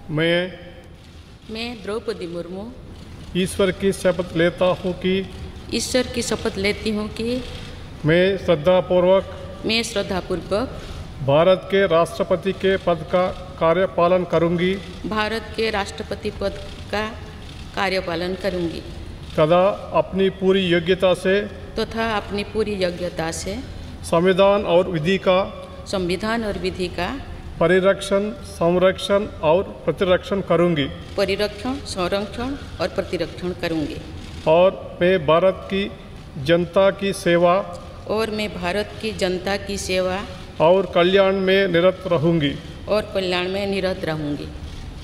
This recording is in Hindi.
मैं द्रौपदी मुर्मू ईश्वर की शपथ लेता हूँ कि ईश्वर की शपथ लेती हूँ कि मैं श्रद्धापूर्वक भारत के राष्ट्रपति के पद का कार्यपालन करूँगी भारत के राष्ट्रपति पद का कार्यपालन करूँगी तथा अपनी पूरी योग्यता से संविधान और विधि का परिरक्षण, संरक्षण और प्रतिरक्षण करूँगी और मैं भारत की जनता की सेवा और कल्याण में निरत रहूँगी।